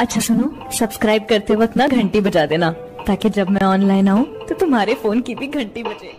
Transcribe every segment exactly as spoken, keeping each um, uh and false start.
अच्छा सुनो, सब्सक्राइब करते वक्त ना घंटी बजा देना, ताकि जब मैं ऑनलाइन आऊँ तो तुम्हारे फोन की भी घंटी बजे।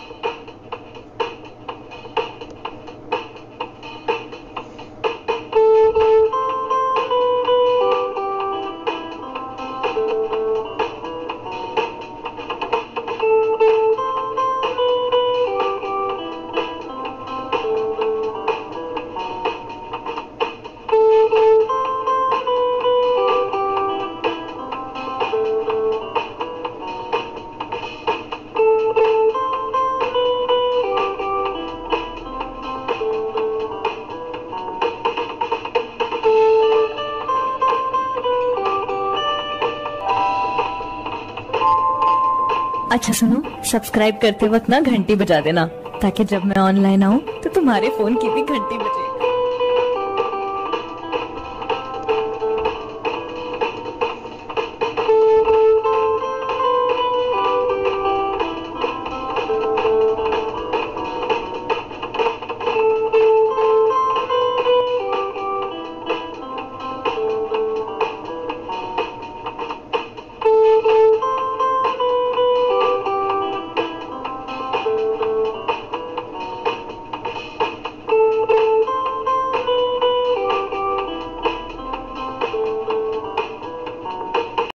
अच्छा सुनो, सब्सक्राइब करते वक्त ना घंटी बजा देना, ताकि जब मैं ऑनलाइन आऊँ तो तुम्हारे फोन की भी घंटी बजे।